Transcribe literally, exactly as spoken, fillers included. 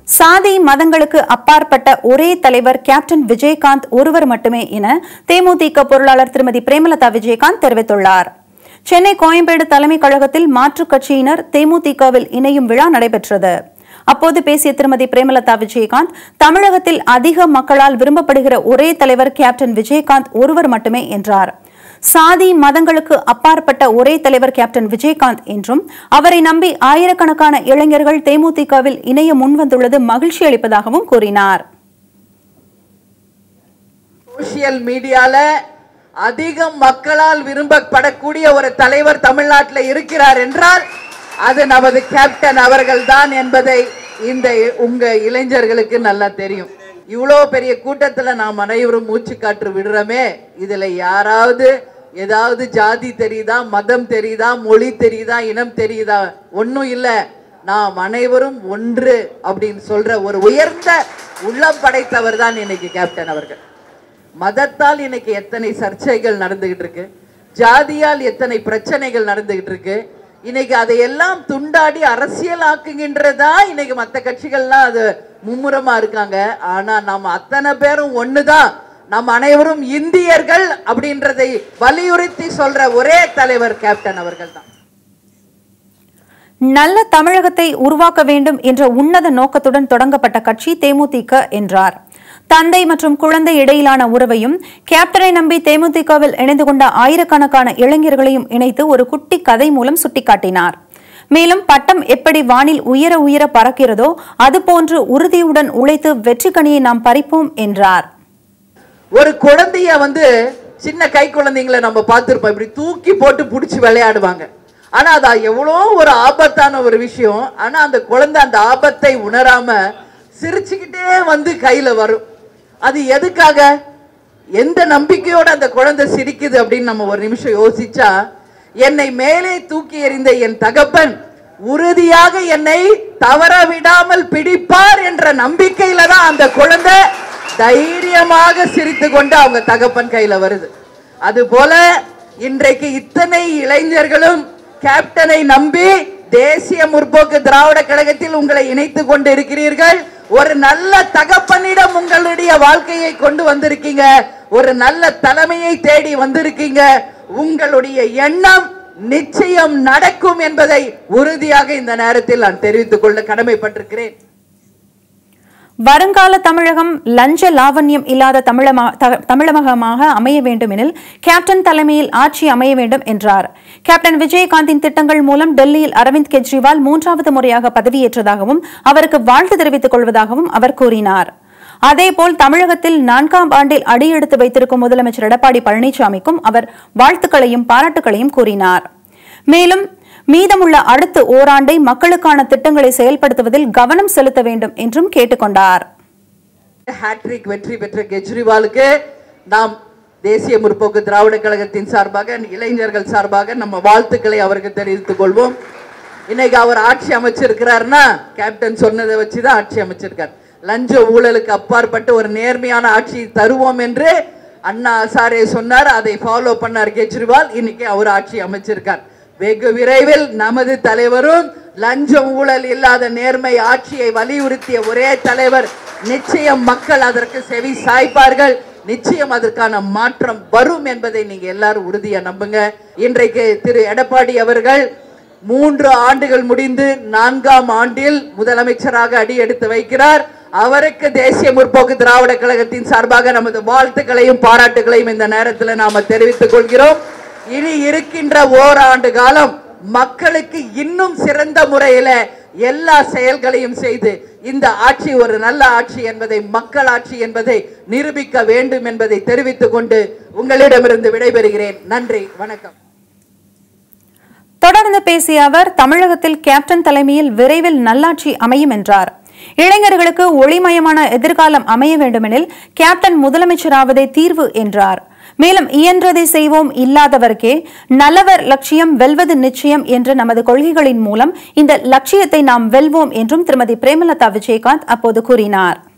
சாதி மதங்களுக்கு அப்பாற்பட்ட ஒரே தலைவர் கேப்டன் விஜயகாந்த் ஒருவர் மட்டுமே என தேமுதிக பொருளாளர் திருமதி பிரேமலதா விஜயகாந்த் தெரிவித்துள்ளார். சென்னை கோயம்பேடு தலைமை கழகத்தில் மாற்றுக் கட்சியினர் தேமுதிகவில் இணையும் விழா நடைபெற்றது. அப்போது பேசிய திருமதி பிரேமலதா விஜயகாந்த், தமிழகத்தில் அதிக மக்களால் விரும்பப்படுகிற ஒரே தலைவர் கேப்டன் விஜயகாந்த் ஒருவர் மட்டுமே என்றார். சாதி மதங்களுக்கு அப்பாற்பட்ட ஒரே தலைவர் கேப்டன் விஜயகாந்த் என்றும் அவரை நம்பி ஆயிரக்கணக்கான இளைஞர்கள் தேமுதிகவில் இணைய முன்வந்துள்ளது மகிழ்ச்சி அளிப்பதாகவும் கூறினார். சோசியல் மீடியால அதிகம் மக்களால் விரும்பப்படக்கூடிய ஒரு தலைவர் தமிழ்நாட்டில் இருக்கிறார் என்றால் அது நமது கேப்டன் அவர்கள் தான் என்பதை இந்த உங்க இளைஞர்களுக்கு நல்லா தெரியும். இவ்வளோ பெரிய கூட்டத்தில் நாம் அனைவரும் மூச்சு காற்று விடுறோமே, இதுல யாராவது ஏதாவது ஜாதி தெரியுதா, மதம் தெரியுதா, மொழி தெரியுதா, இனம் தெரியுதா? ஒன்றும் இல்லை. நாம் அனைவரும் ஒன்று அப்படின்னு சொல்ற ஒரு உயர்ந்த உள்ளம் படைத்தவர் தான் இன்னைக்கு கேப்டன் அவர்கள். மதத்தால் இன்னைக்கு எத்தனை சர்ச்சைகள் நடந்துகிட்டு இருக்கு, ஜாதியால் எத்தனை பிரச்சனைகள் நடந்துகிட்டு இருக்கு. இன்னைக்கு அதையெல்லாம் துண்டாடி அரசியல் ஆக்குகின்றதா இன்னைக்கு மற்ற கட்சிகள்லாம் அது மும்முரமா இருக்காங்க. ஆனா நம்ம அத்தனை பேரும் ஒண்ணுதான், நம்ம அனைவரும் இந்தியர்கள் அப்படின்றதை வலியுறுத்தி சொல்ற ஒரே தலைவர் கேப்டன் அவர்கள் தான். நல்ல தமிழகத்தை உருவாக்க வேண்டும் என்ற உன்னத நோக்கத்துடன் தொடங்கப்பட்ட கட்சி தேமுதிக என்றார். தந்தை மற்றும் குழந்தை இடையிலான உறவையும் கேப்டனை நம்பி தேமுதிகவில் இணைந்து கொண்ட ஆயிரக்கணக்கான இளைஞர்களையும் இணைத்து ஒரு குட்டி கதை மூலம் சுட்டிக்காட்டினார். மேலும் பட்டம் எப்படி வானில் உயர உயர பறக்கிறதோ அதுபோன்று உறுதியுடன் உழைத்து வெற்றி கனியை நாம் பறிப்போம் என்றார். ஒரு குழந்தைய வந்து சின்ன கை குழந்தைங்களை நம்ம பார்த்திருப்போம், இப்படி தூக்கி போட்டு பிடிச்சி விளையாடுவாங்க. ஆனா அது எவ்வளோ ஒரு ஆபத்தான ஒரு விஷயம். ஆனா அந்த குழந்தை அந்த ஆபத்தை உணராம சிரிச்சுக்கிட்டே வந்து கையில வரும். அது எதுக்காக, எந்த நம்பிக்கையோட அந்த குழந்தை சிரிக்குது அப்படின்னு நம்ம ஒரு நிமிஷம் யோசிச்சா, என்னை மேலே தூக்கி எறிந்த என் தகப்பன் உறுதியாக என்னை தவற விடாமல் பிடிப்பார் என்ற நம்பிக்கையில தான் அந்த குழந்தை தைரியமாக சிரித்து கொண்டு அவங்க தகப்பன் கையில வருது. அது போல இன்றைக்கு இத்தனை இளைஞர்களும் கேப்டனை நம்பி தேசிய முற்போக்கு திராவிட கழகத்தில் உங்களை இணைத்துக் கொண்டு இருக்கிறீர்கள். ஒரு நல்ல தகப்பனிடம் உங்களுடைய வாழ்க்கையை கொண்டு வந்திருக்கீங்க, ஒரு நல்ல தலைமையை தேடி வந்திருக்கீங்க. உங்களுடைய எண்ணம் நிச்சயம் நடக்கும் என்பதை உறுதியாக இந்த நேரத்தில் நான் தெரிவித்துக் கொள்ள கடமைப்பட்டிருக்கிறேன். வருங்கால தமிழகம் லஞ்ச லாவண்யம் இல்லாத தமிழகமாக அமைய வேண்டும் எனில் கேப்டன் தலைமையில் ஆட்சி அமைய வேண்டும் என்றார். கேப்டன் விஜயகாந்தின் திட்டங்கள் மூலம் டெல்லியில் அரவிந்த் கெஜ்ரிவால் மூன்றாவது முறையாக பதவியேற்றதாகவும் அவருக்கு வாழ்த்து தெரிவித்துக் கொள்வதாகவும் அவர் கூறினார். அதேபோல் தமிழகத்தில் நான்காம் ஆண்டில் அடியெடுத்து வைத்திருக்கும் முதலமைச்சர் எடப்பாடி பழனிசாமிக்கும் அவர் வாழ்த்துக்களையும் பாராட்டுகளையும் கூறினார். மேலும் மீதமுள்ள அடுத்த ஓராண்டை மக்களுக்கான திட்டங்களை செயல்படுத்துவதில் கவனம் செலுத்த வேண்டும் என்றும் கேட்டுக்கொண்டார். ஹேட்ரிக் வெற்றி பெற்ற கெஜ்ரிவாலுக்கு நாம் தேசிய முற்போக்கு திராவிட கழகத்தின் சார்பாக, இளைஞர்கள் சார்பாக நம்ம வாழ்த்துக்களை அவருக்கு தெரிவித்துக் கொள்வோம். இன்னைக்கு அவர் ஆட்சி அமைச்சிருக்கிறார்னா கேப்டன் சொன்னதை வச்சுதான் ஆட்சி அமைச்சிருக்கார். லஞ்ச ஊழலுக்கு அப்பாற்பட்டு ஒரு நேர்மையான ஆட்சி தருவோம் என்று அண்ணா ஹசாரே சொன்னார். அதை ஃபாலோ பண்ணார் கெஜ்ரிவால். இன்னைக்கு அவர் ஆட்சி அமைச்சிருக்கார். வெகு விரைவில் நமது தலைவரும் லஞ்சம் ஊழல் இல்லாத நேர்மை ஆட்சியை வலியுறுத்திய ஒரே தலைவர். நிச்சயம் மக்கள் அதற்கு செவி சாய்ப்பார்கள். நிச்சயம் அதற்கான மாற்றம் வரும் என்பதை நீங்க எல்லாரும் உறுதியா நம்புங்க. இன்றைக்கு திரு எடப்பாடி அவர்கள் மூன்று ஆண்டுகள் முடிந்து நான்காம் ஆண்டில் முதலமைச்சராக அடி எடுத்து வைக்கிறார். அவருக்கு தேசிய முற்போக்கு திராவிட கழகத்தின் சார்பாக நமது வாழ்த்துக்களையும் பாராட்டுகளையும் இந்த நேரத்தில் நாம தெரிவித்துக் கொள்கிறோம். இனி இருக்கின்ற ஓராண்டு காலம் மக்களுக்கு இன்னும் சிறந்த முறையில எல்லா செயல்களையும் செய்து இந்த ஆட்சி ஒரு நல்ல ஆட்சி என்பதை, மக்கள் ஆட்சி என்பதை நிரூபிக்க வேண்டும் என்பதை தெரிவித்துக் கொண்டு உங்களிடமிருந்து விடைபெறுகிறேன். நன்றி, வணக்கம். தொடர்ந்து பேசிய அவர், தமிழகத்தில் கேப்டன் தலைமையில் விரைவில் நல்லாட்சி அமையும் என்றார். இளைஞர்களுக்கு ஒளிமயமான எதிர்காலம் அமைய வேண்டுமெனில் கேப்டன் முதலமைச்சராவதே தீர்வு என்றார். மேலும் இயன்றதை செய்வோம், இல்லாதவர்க்கே நல்லவர் லட்சியம் வெல்வது நிச்சயம் என்ற நமது கொள்கைகளின் மூலம் இந்த லட்சியத்தை நாம் வெல்வோம் என்றும் திருமதி பிரேமலதா விஜயகாந்த் அப்போது கூறினார்.